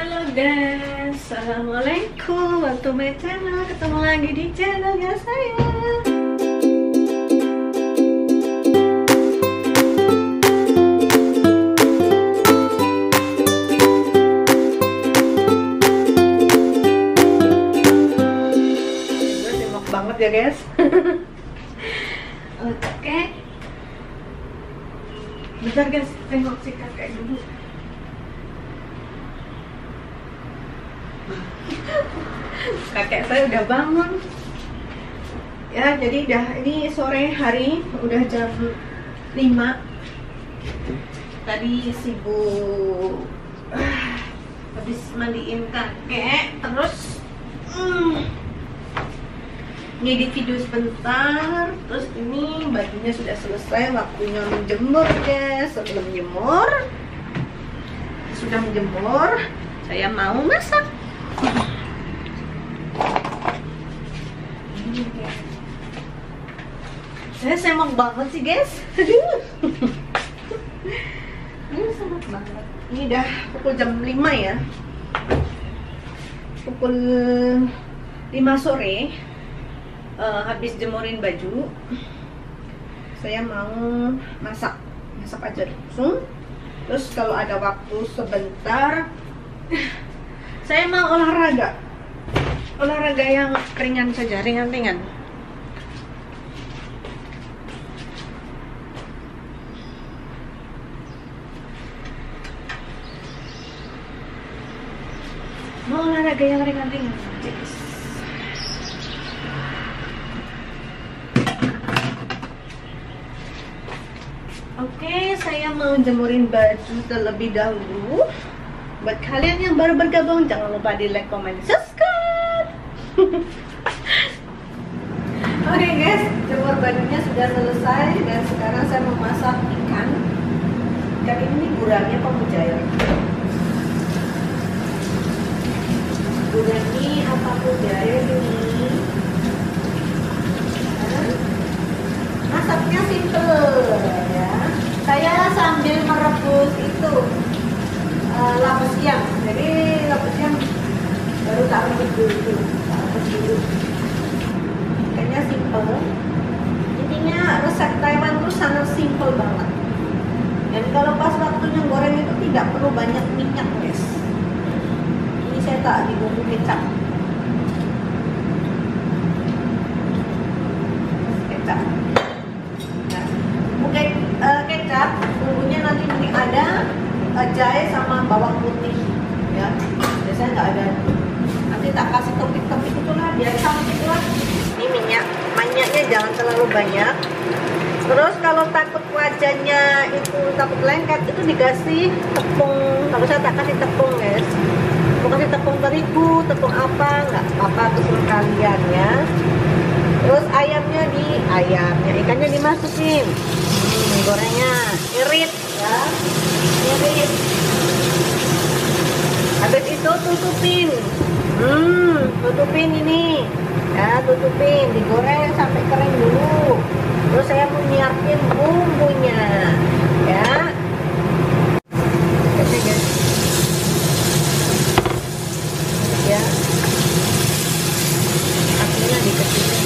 Halo guys, assalamualaikum. Welcome to my channel. Ketemu lagi di channelnya saya. Gue sibuk banget ya guys. Oke. Bentar guys, tengok si kakek dulu. Kakek saya udah bangun ya, jadi ini sore hari udah jam 5. Tadi sibuk habis mandiin kakek, terus ngedit video sebentar, terus ini bajunya sudah selesai, waktunya menjemur guys. Sebelum menjemur, sudah menjemur, saya mau masak. Saya semak banget sih guys. Ini semak banget. Ini udah pukul jam 5 ya. Pukul 5 sore. Habis jemurin baju, saya mau masak aja langsung. Terus kalau ada waktu sebentar, saya mau olahraga yang ringan saja, ringan-ringan. Mau olahraga yang ringan-ringan aja guys. Oke, saya mau jemurin baju terlebih dahulu. Buat kalian yang baru bergabung, jangan lupa di like, comment, subscribe. Oke guys, jemur bajunya sudah selesai dan sekarang saya mau masak ikan. Ikan ini gurami apa mujair? Gurami apa mujair ini? Masaknya simple ya. Saya sambil merebus itu labu siam. Jadi labu siam baru tak rebus dulu. Kayaknya simple. Intinya resep Taiwan itu sangat simple banget. Dan kalau pas waktunya goreng itu tidak perlu banyak minyak guys. Ini saya tak dibumbu kecap. Kecap, bumbunya nanti ada jahe sama bawang putih ya. Biasanya nggak ada. Nanti tak kasih topik-topik itulah biar cantik lah. Ini minyaknya jangan terlalu banyak. Terus kalau takut wajahnya itu takut lengket, itu dikasih tepung. Kalau saya tak kasih tepung guys, mau kasih tepung terigu, tepung apa nggak apa-apa, terserah kalian ya. Terus ikannya dimasukin. Gorengnya irit ya, irit. Habis itu tutupin ini ya, digoreng sampai kering dulu. Terus saya mau nyiapin bumbunya ya. Oke guys ya, apinya dikecilin.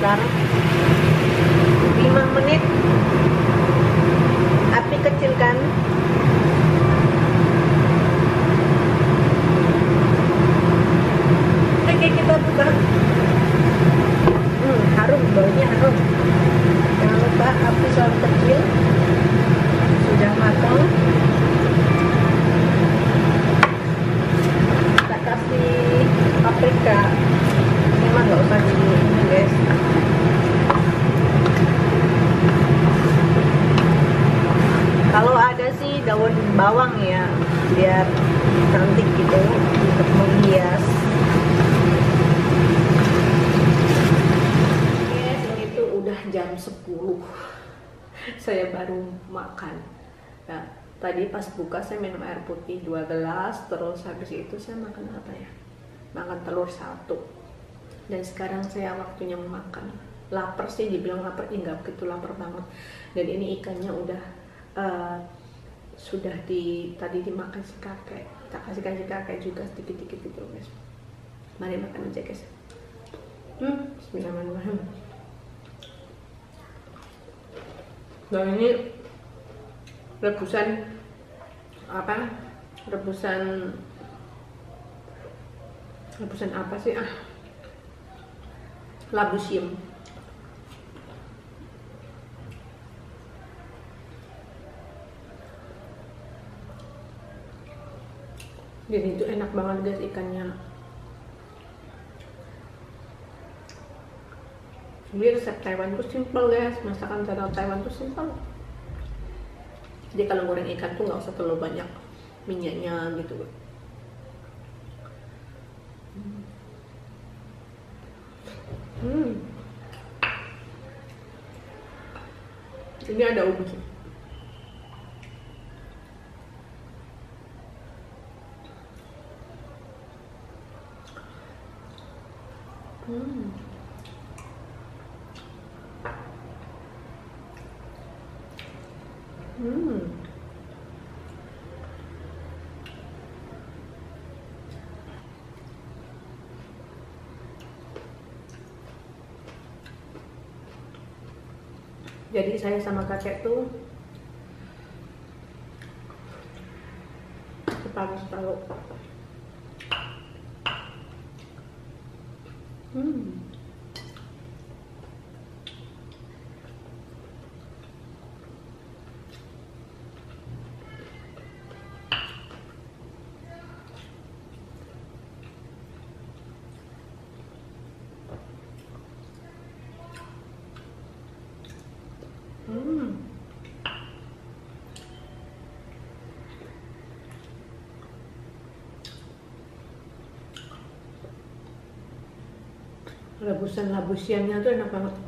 sekitar 5 menit. Api kecilkan. Oke, kita buka. Harum, baunya harum. Jangan lupa api selalu kecil. Sudah matang. Kita kasih paprika. Memang nggak usah di ini guys. Kalau ada sih daun bawang ya, biar cantik gitu untuk menghias. Yes, ini tuh udah jam 10. Saya baru makan. Ya, tadi pas buka saya minum air putih 2 gelas, terus habis itu saya makan apa ya? Makan telur 1. Dan sekarang saya waktunya makan. Lapar sih, dibilang lapar, enggak begitu lapar banget. Dan ini ikannya udah sudah tadi dimakan si kakek. Kita kasihkan si kakek juga sedikit-sedikit gitu guys. Mari makan aja guys. Bismillahirrahmanirrahim. Dan ini rebusan apa? Rebusan apa sih? Labu siam. Dan itu enak banget guys ikannya. Ini resep Taiwan tuh simple guys, masakan cara Taiwan tuh simple. Jadi kalau goreng ikan tuh nggak usah terlalu banyak minyaknya gitu. Ini ada ubi. Jadi saya sama kakek tuh separuh. Rebusan labu siamnya tuh enak banget.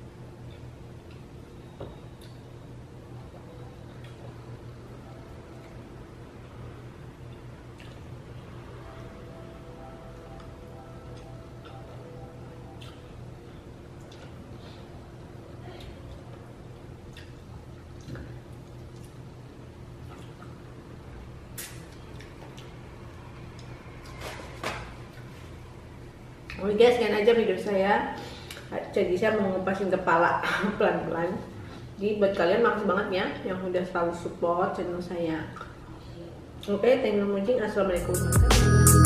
Oke guys, sekian aja video saya. Jadi saya mau ngupasin kepala pelan-pelan. Jadi buat kalian makasih banget ya yang udah selalu support channel saya. Oke, thank you for watching. Assalamualaikum.